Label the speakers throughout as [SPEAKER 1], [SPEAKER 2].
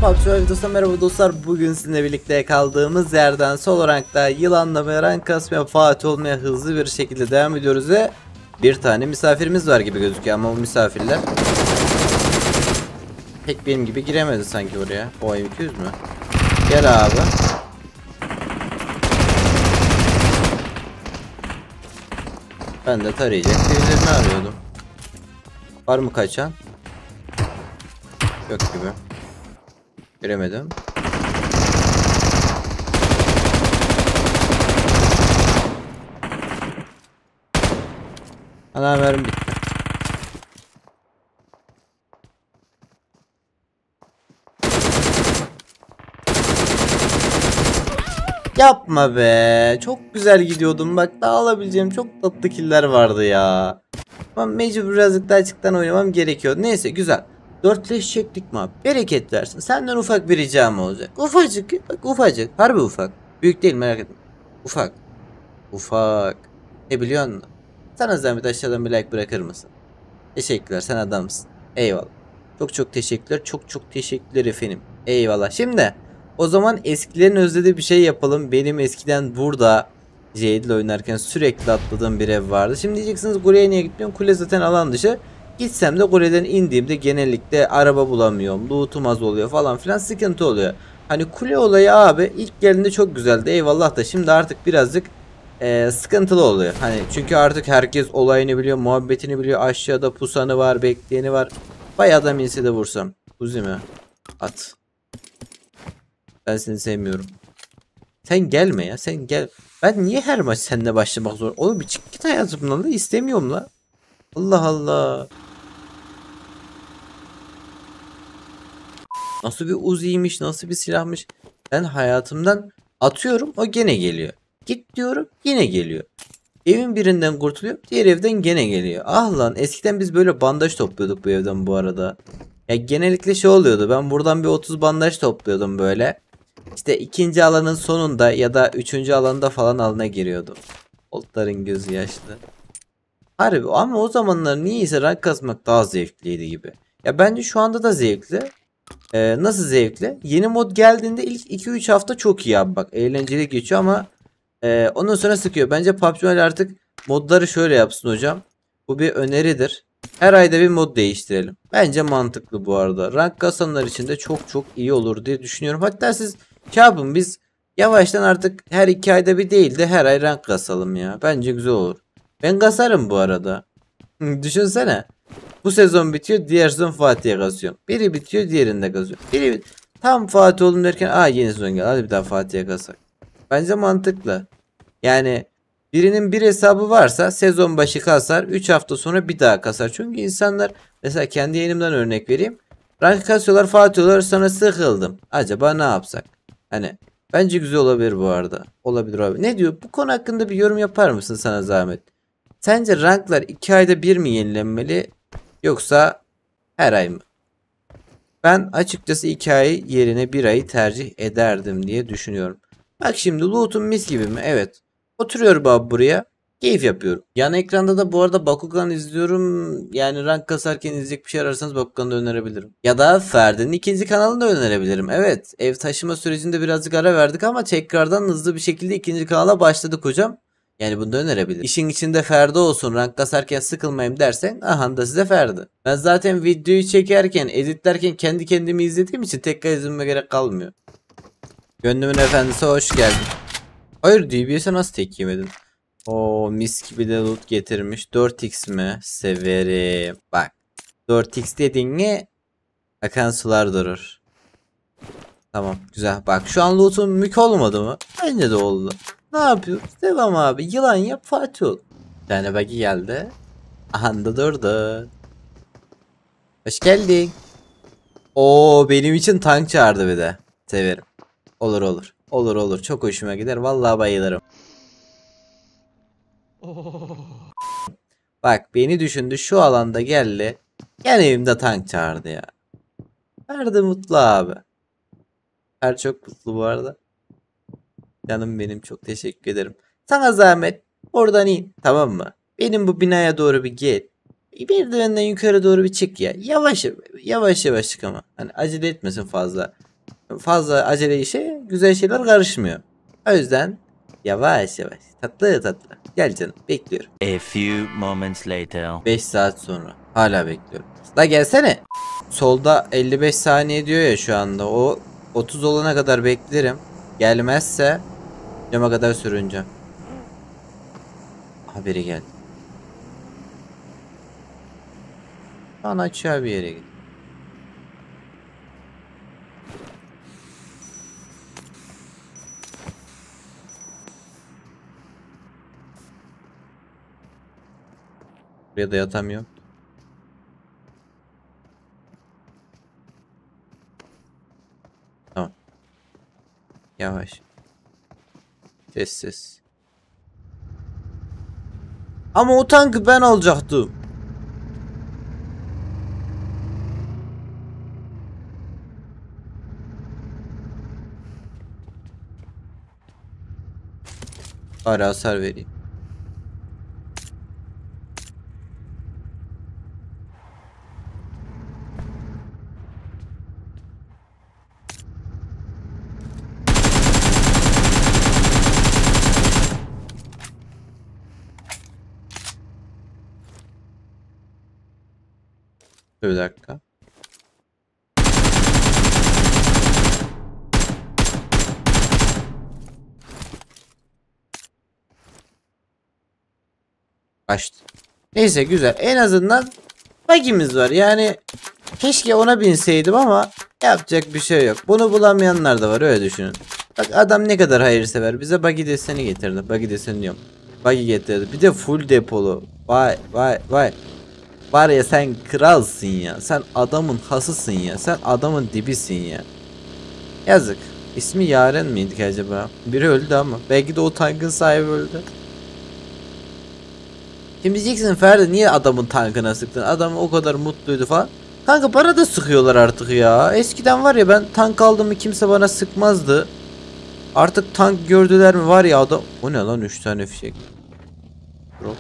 [SPEAKER 1] PUBG videosuna merhaba dostlar. Bugün sizinle birlikte kaldığımız yerden sol rankta yılanlamaya, rank kasmaya, Fatih olmaya hızlı bir şekilde devam ediyoruz ve bir tane misafirimiz var gibi gözüküyor ama o misafirler pek benim gibi giremedi sanki oraya. O M200 mü? Gel abi. Ben de tarayacak birilerini arıyordum. Var mı kaçan? Yok gibi. Göremedim. Ana mermi bitti. Yapma be. Çok güzel gidiyordum. Bak daha alabileceğim çok tatlı killer vardı ya. Ama mecbur birazcık daha açıktan oynamam gerekiyor. Neyse güzel. Dörtleş çektik mi abi? Bereket versin. Senden ufak bir ricam olacak. Ufacık. Bak ufacık. Harbi ufak. Büyük değil merak etme. Ufak. Ufak. Ne biliyor musun? Sana zahmet aşağıdan bir like bırakır mısın? Teşekkürler. Sen adamsın. Eyvallah. Çok teşekkürler. Çok teşekkürler efendim. Eyvallah. Şimdi o zaman eskilerin özlediği bir şey yapalım. Benim eskiden burada Jade ile oynarken sürekli atladığım bir ev vardı. Şimdi diyeceksiniz kuleye niye gitmiyorum? Kule zaten alan dışı. Gitsem de kuleden indiğimde genellikle araba bulamıyorum. Loot'um az oluyor falan filan sıkıntı oluyor. Hani kule olayı abi ilk geldiğinde çok güzeldi. Eyvallah da şimdi artık birazcık sıkıntılı oluyor. Hani çünkü artık herkes olayını biliyor, muhabbetini biliyor. Aşağıda pusanı var, bekleyeni var. Bayağı da minsi de vursam. Uzi mi? At. Ben seni sevmiyorum. Sen gelme ya. Sen gel. Ben niye her maç seninle başlamak zor? Oğlum bir çık git hayatımdan da istemiyorum la. Allah Allah. Nasıl bir Uzi'ymiş, nasıl bir silahmış. Ben hayatımdan atıyorum, o gene geliyor. Git diyorum, yine geliyor. Evin birinden kurtuluyor, diğer evden gene geliyor. Ah lan, eskiden biz böyle bandaj topluyorduk bu evden bu arada. Ya genellikle şey oluyordu. Ben buradan bir 30 bandaj topluyordum böyle. İşte ikinci alanın sonunda ya da üçüncü alanda falan alana giriyordum. Oltların gözü yaşlı. Harbi ama o zamanlar niyeyse rank kasmak daha zevkliydi gibi. Ya bence şu anda da zevkli. Nasıl zevkli? Yeni mod geldiğinde ilk 2-3 hafta çok iyi abi bak. Eğlenceli geçiyor ama ondan sonra sıkıyor. Bence PUBG Mobile artık modları şöyle yapsın hocam. Bu bir öneridir. Her ayda bir mod değiştirelim. Bence mantıklı bu arada. Rank kasanlar için de çok iyi olur diye düşünüyorum. Hatta siz şey yapın, biz yavaştan artık her 2 ayda bir değil de her ay rank kasalım ya. Bence güzel olur. Ben kasarım bu arada. Düşünsene. Bu sezon bitiyor, diğer sezon Fatih'e kasıyorum. Biri bitiyor, diğerinde kasıyorum. Tam Fatih oldum derken yeni sezon geldi. Hadi bir daha Fatih'e kasak. Bence mantıklı. Yani birinin bir hesabı varsa sezon başı kasar, 3 hafta sonra bir daha kasar. Çünkü insanlar mesela kendi yayınımdan örnek vereyim. Rank kasıyorlar, Fatih oluyorlar, sonra sıkıldım. Acaba ne yapsak? Hani bence güzel olabilir bu arada. Olabilir abi. Ne diyor? Bu konu hakkında bir yorum yapar mısın sana zahmet? Sence ranklar 2 ayda bir mi yenilenmeli yoksa her ay mı? Ben açıkçası 2 ay yerine 1 ayı tercih ederdim diye düşünüyorum. Bak şimdi loot'um mis gibi mi? Evet. Oturuyorum abi buraya. Keyif yapıyorum. Yan ekranda da bu arada Bakugan izliyorum. Yani rank kasarken izleyecek bir şey ararsanız Bakugan'da önerebilirim. Ya da Ferdi'nin ikinci kanalını da önerebilirim. Evet. Ev taşıma sürecinde birazcık ara verdik ama tekrardan hızlı bir şekilde ikinci kanala başladık hocam. Yani bunu da önerebilirim. İşin içinde Ferdi olsun, rank kasarken sıkılmayayım dersen aha da size Ferdi. Ben zaten videoyu çekerken, editlerken kendi kendimi izlediğim için tekrar izlememe gerek kalmıyor. Gönlümün efendisi hoş geldin. Hayır, DBS'e nasıl tek yemedin? Oo mis gibi de loot getirmiş. 4x mi? Severim. Bak 4x dedin mi akan sular durur. Tamam güzel. Bak şu an loot'um mük olmadı mı? Bence de oldu. Ne yapıyoruz? Devam abi. Yılan yap Fatih ol. Bir tane buggy geldi. Aha da durdu. Hoş geldin. Oo benim için tank çağırdı bir de. Severim. Olur. Olur. Çok hoşuma gider. Vallahi bayılırım. Bak beni düşündü, şu alanda geldi. Gene evimde tank çağırdı ya. Ferdi mutlu abi. Her çok mutlu bu arada. Canım benim, çok teşekkür ederim. Sana zahmet oradan in, tamam mı? Benim bu binaya doğru bir gel. Merdivenden yukarı doğru bir çık ya. Yavaş yavaş çık ama. Hani acele etmesin fazla. fazla acele işe güzel şeyler karışmıyor. O yüzden yavaş yavaş tatlı tatlı. Gel canım, bekliyorum.
[SPEAKER 2] A few moments later.
[SPEAKER 1] 5 saat sonra hala bekliyorum. La gelsene. Solda 55 saniye diyor ya şu anda. O 30 olana kadar beklerim. Gelmezse cama kadar sürüneceğim. Haberi geldi. Bana açığa bir yere git. Buraya da yatamıyorum. Tamam. Yavaş. Sessiz. Ama o tankı ben alacaktım. Bari hasar vereyim. Bir dakika. Kaçtı. Neyse, güzel. En azından bagimiz var. Yani keşke ona binseydim ama yapacak bir şey yok. Bunu bulamayanlar da var, öyle düşünün. Bak adam ne kadar hayırsever. Bize buggy deseni getirdi. Buggy deseni diyorum. Buggy getirdi. Bir de full depolu. Vay vay vay. Var ya, sen kralsın ya. Sen adamın hasısın ya. Sen adamın dibisin ya. Yazık. İsmi Yaren miydi ki acaba? Biri öldü ama. Belki de o tankın sahibi öldü. Şimdi diyeceksin Ferdi, niye adamın tankına sıktın? Adam o kadar mutluydu falan. Kanka bana da sıkıyorlar artık ya. Eskiden var ya, ben tank aldım mı kimse bana sıkmazdı. Artık tank gördüler mi var ya adam. O ne lan, 3 tane fişek. Drop.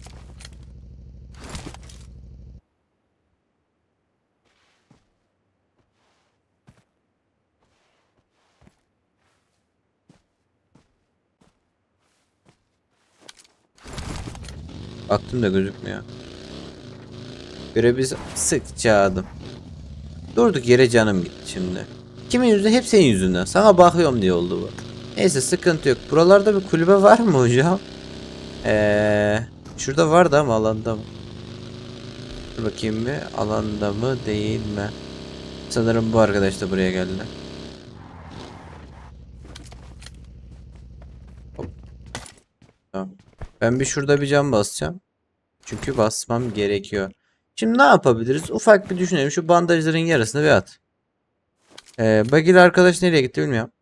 [SPEAKER 1] Baktım da gözükmüyor. Göre biz sıkça adım. Durduk yere canım gitti şimdi. Kimin yüzünden? Hep senin yüzünden. Sana bakıyorum diye oldu bu. Neyse, sıkıntı yok. Buralarda bir kulübe var mı hocam? Şurada vardı ama alanda mı? Dur bakayım bir. Alanda mı değil mi? Sanırım bu arkadaş da buraya geldi. Hop. Tamam. Ben bir şurada bir cam basacağım. Çünkü basmam gerekiyor. Şimdi ne yapabiliriz? Ufak bir düşünelim. Şu bandajların yarısını bir at. Bagil arkadaş nereye gitti bilmiyorum.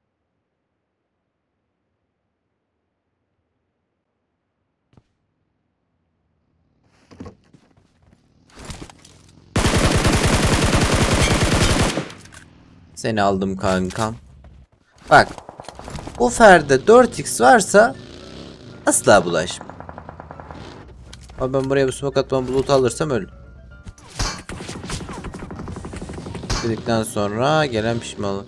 [SPEAKER 1] Seni aldım kankam. Bak. Bu ferde 4x varsa asla bulaşma. Ama ben buraya bir smoke atmam, bulut alırsam ölüm. Dedikten sonra gelen pişmanlık.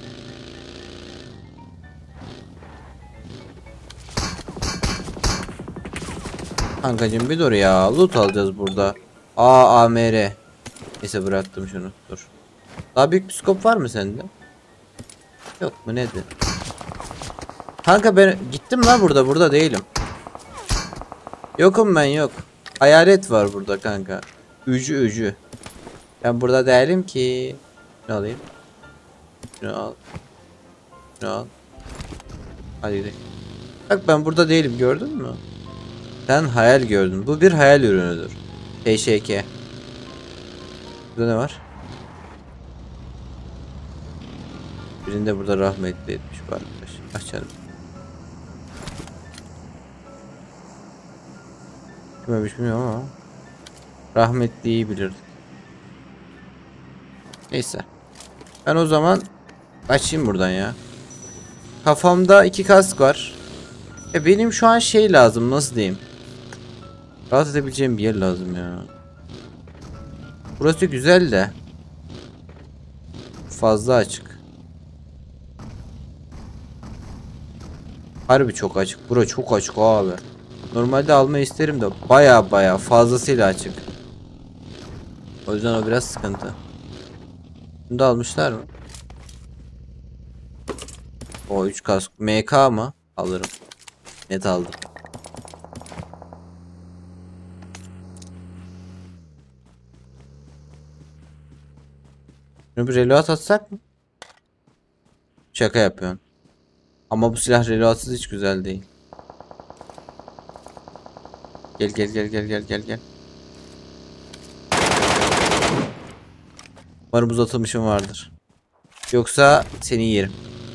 [SPEAKER 1] Kankacım bir dur ya. Loot alacağız burada. AMR. Neyse, bıraktım şunu. Dur. Daha büyük bir scope var mı sende? Yok mu, nedir? Kanka ben gittim lan burada. Burada değilim. Yokum ben, yok. Hayalet var burada kanka. Ücü. Ben burada değilim ki. Ne alayım? Şunu al. Şunu al. Hadi gidelim. Bak ben burada değilim, gördün mü? Sen hayal gördün. Bu bir hayal ürünüdür. TŞK. Burada ne var? Birinde burada rahmetli etmiş bu arkadaş. Açalım. Kimmiş bilmiyorum ama rahmetliyi bilirdik. Neyse. Ben o zaman kaçayım buradan ya. Kafamda 2 kask var. Benim şu an şey lazım, nasıl diyeyim? Rahat edebileceğim bir yer lazım ya. Burası güzel de fazla açık. Harbi çok açık. Bura çok açık abi. Normalde alma isterim de baya fazlasıyla açık. O yüzden o biraz sıkıntı. Bunu da almışlar mı? O 3 kask. MK mı? Alırım. Net aldım. Şunu bir reload atsak mı? Şaka yapıyorsun. Ama bu silah reloadsız hiç güzel değil. Gel. Umarım uzatılmışım vardır. Yoksa seni yerim.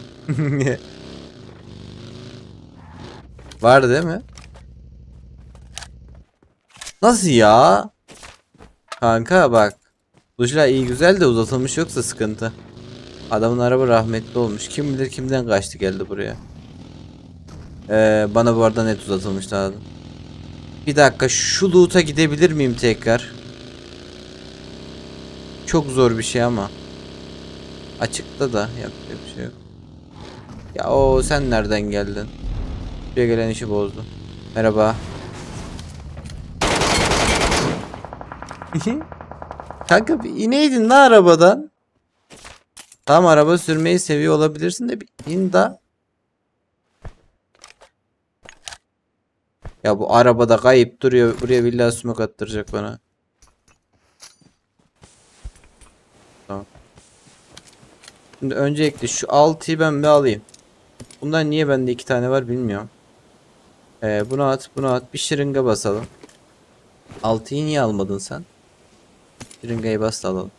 [SPEAKER 1] Var değil mi? Nasıl ya? Kanka bak. Bu silah iyi güzel de uzatılmış yoksa sıkıntı. Adamın araba rahmetli olmuş. Kim bilir kimden kaçtı geldi buraya. Bana bu arada net uzatılmış lazım. Bir dakika şu loot'a gidebilir miyim tekrar? Çok zor bir şey ama. Açıkta da yapacak bir şey yok. Ya o sen nereden geldin? Buraya gelen işi bozdu. Merhaba. Kanka bir ineydin la arabadan. Tamam araba sürmeyi seviyor olabilirsin de bir in da. Ya bu arabada kayıp duruyor. Buraya billahi smoke attıracak bana. Tamam. Şimdi öncelikle şu 6'yı ben bir alayım. Bundan niye bende 2 tane var bilmiyorum. Bunu at. Bir şırınga basalım. 6'yı niye almadın sen? Şırıngayı bas da alalım.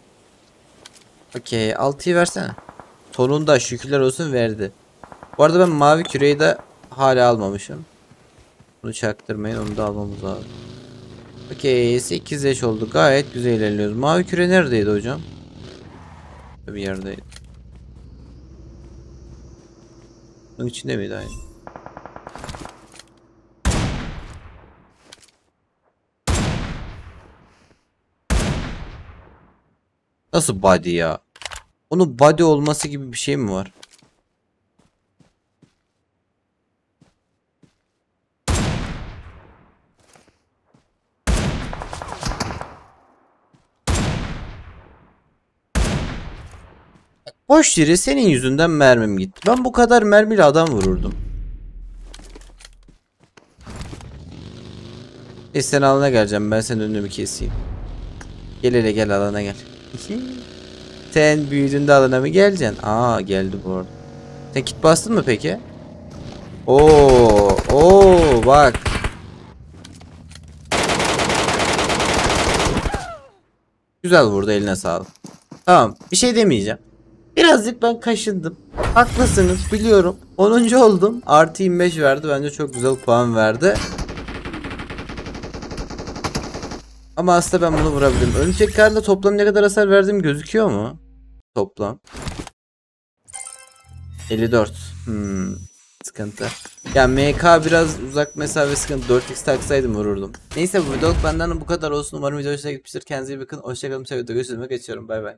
[SPEAKER 1] Okey 6'yı versene. Sonunda şükürler olsun verdi. Bu arada ben mavi küreyi de hala almamışım. Bunu çaktırmayın, onu da almamız lazım. Okey 8 yaş oldu, gayet güzel ilerliyoruz. Mavi küre neredeydi hocam? Bir yerdeydi. Bunun içinde miydi aynı? Nasıl body ya? Onun body olması gibi bir şey mi var? Boş yere senin yüzünden mermim gitti. Ben bu kadar mermiyle adam vururdum. Sen alana geleceğim. Ben senin önünü bir keseyim. Gel hele gel alana gel. Sen büyüdüğünde alana mı geleceksin? Aa geldi bu arada. Sen kit bastın mı peki? Oo bak. Güzel vurdu, eline sağlık. Tamam bir şey demeyeceğim. Birazcık ben kaşındım. Haklısınız biliyorum. 10. oldum. Artı 25 verdi. Bence çok güzel puan verdi. Ama aslında ben bunu vurabilirim. Örümcek karnında toplam ne kadar hasar verdiğim gözüküyor mu? Toplam. 54. Sıkıntı. Ya MK biraz uzak mesafe sıkıntı. 4x taksaydım vururdum. Neyse bu videoluk benden bu kadar olsun. Umarım video hoşuna gitmiştir. Kendinize iyi bakın. Hoşçakalın. Sevgiyle görüşürüz. Geçiyorum. Bay bay.